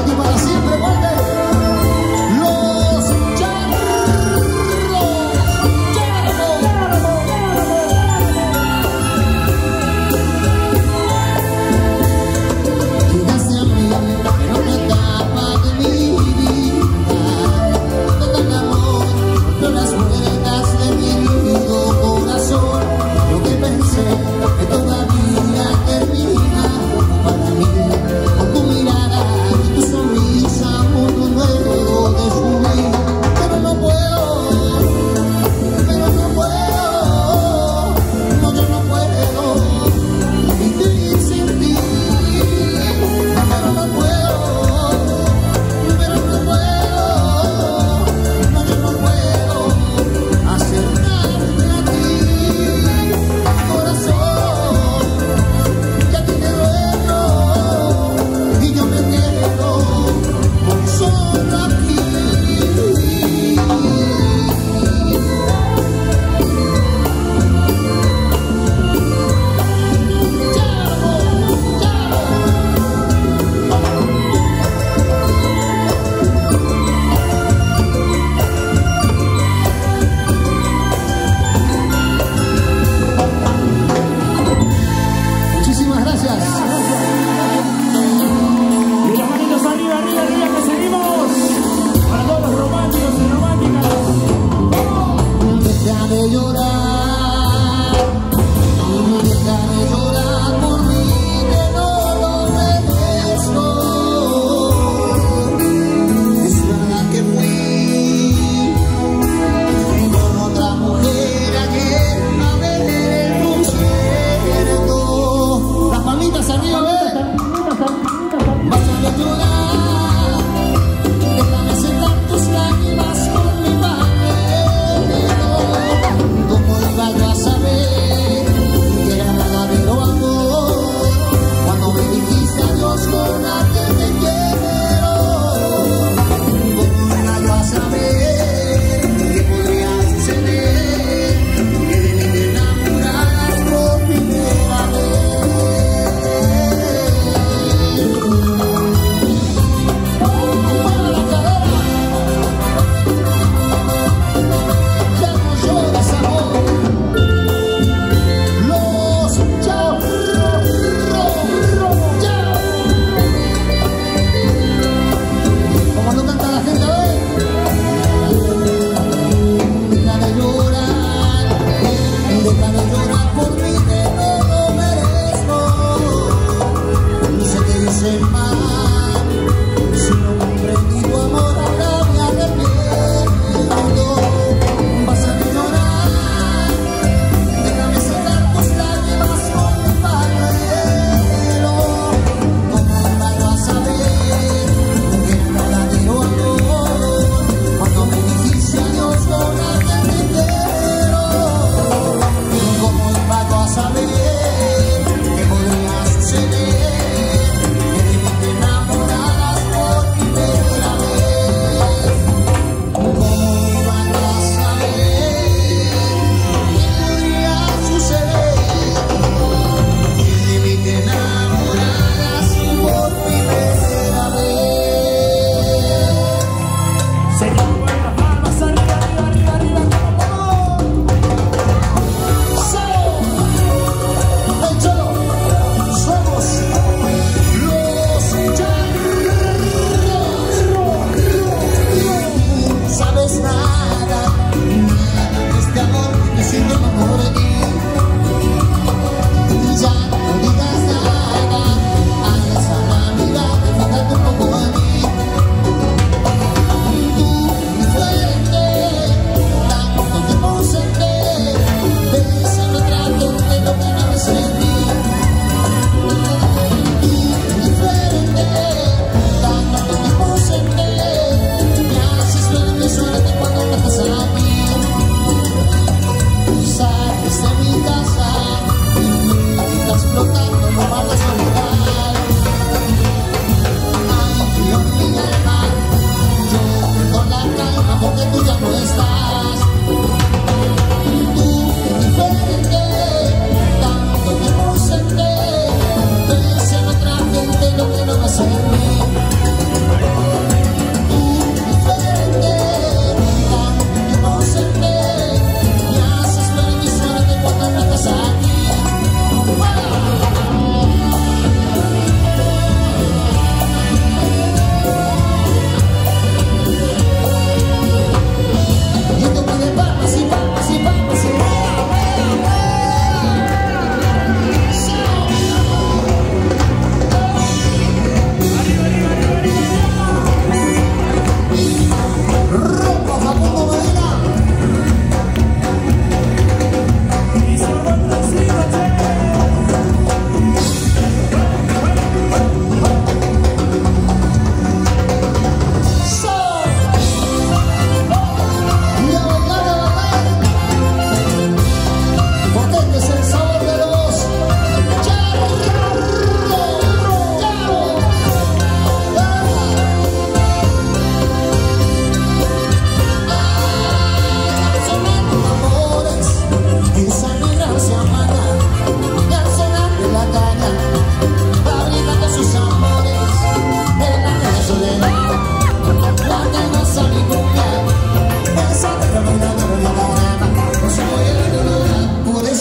ti para siempre, vuelve. Los Charros. Llegaste a mí en una etapa de mi vida, todo el amor por las puertas de mi herido corazón. Lo que pensé que todavía termina para mí, con tu mirada y tu sonrisa.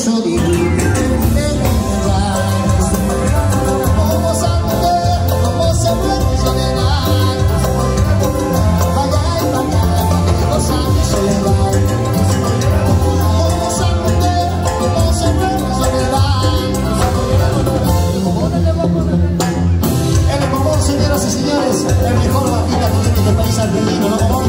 mucho dinero. Como Santander, como se muere soledad. Vaya y vaya, que los años se le van. Como Santander, como se muere soledad. El Momón, señoras y señores, el mejor bajista que tiene este país argentino, ¿no, Momón?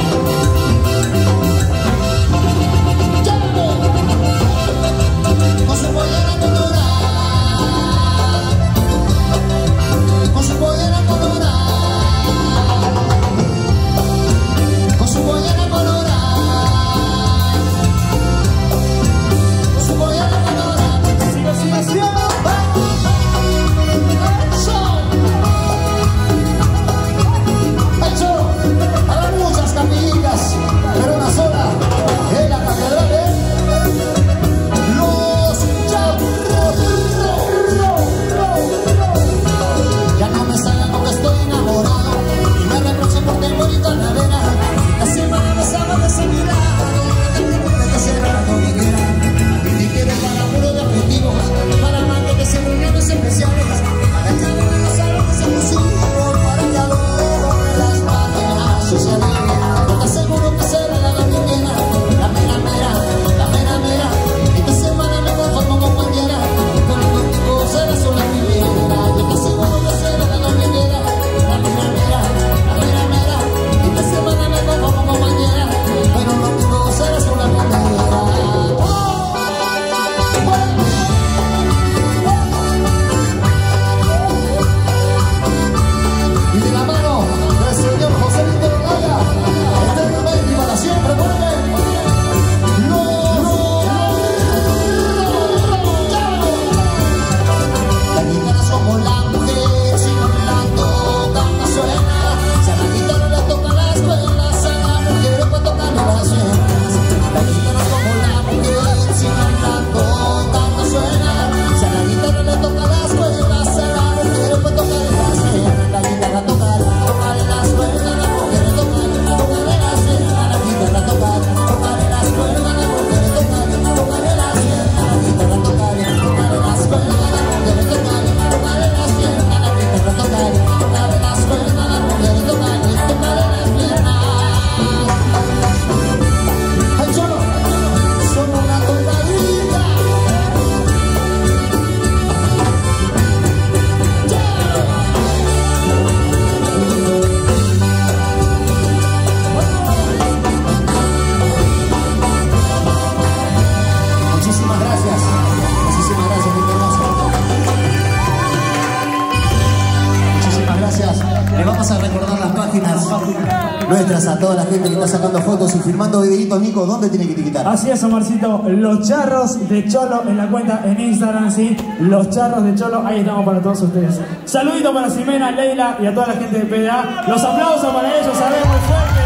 Con su pollera colorada, con su pollera colorada, con su pollera colorada, con su pollera colorada. Sigue, sigue, sigue. Pero una sola en la catedral de Los Charros. Ya no me salgan porque estoy enamorado y me reprochen por temor y calavera. Esta semana me salgo de seguridad, que se grabó mi guerra. Y ni quiero para puro de objetivos, para banquetes en reuniones especiales, para que no me los salones exclusivos, para que adorne las páginas sociales. Seguro que será la primera, la mera mera, la mera mera. Esta semana me conformo con cualquiera, con los contigo será solo la primera. Yo te seguro que será la primera, la mera mera, la mera mera. Esta semana me conformo con cualquiera, pero los contigo será solo la primera. Y de la mano del señor José Víctor Olaya, para siempre, porque la guitarra es como la mujer, si no la tocan no suena. Si a la guitarra le toca las cuerdas, a la mujer puede tocarle las venas. La guitarra es como la mujer, si no la tocan no suena. Si a la guitarra le toca las cuerdas, a la mujer puede tocarle las venas. La guitarra tocarle las cuerdas, a la mujer tocarle las venas. La guitarra tocarle las cuerdas, a la mujer tocarle las venas. La guitarra tocarle las cuerdas, a la mujer tocarle las venas. La guitarra tocarle las cuerdas, a la mujer tocarle las venas. ¡Ay, Cholo! Somos una tontería. Muchísimas gracias, gente hermosa. Muchísimas gracias. Le vamos a recordar las páginas nuestras a toda la gente que está sacando fotos y filmando videitos. Nico, ¿dónde tiene que etiquetar? Así es, Omarcito, Los Charros de Cholo en la cuenta en Instagram, sí, Los Charros de Cholo, ahí estamos para todos ustedes. Saludito para Ximena, Leila y a toda la gente de PDA. Los aplausos para ellos, sabemos, muy fuerte.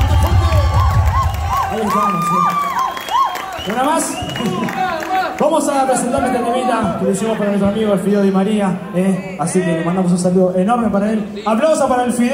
Ahí estamos, sí. Una más. Vamos a presentar este temita que le hicimos para nuestro amigo el Fideo Di María, así que le mandamos un saludo enorme para él. Aplausos para el Fideo.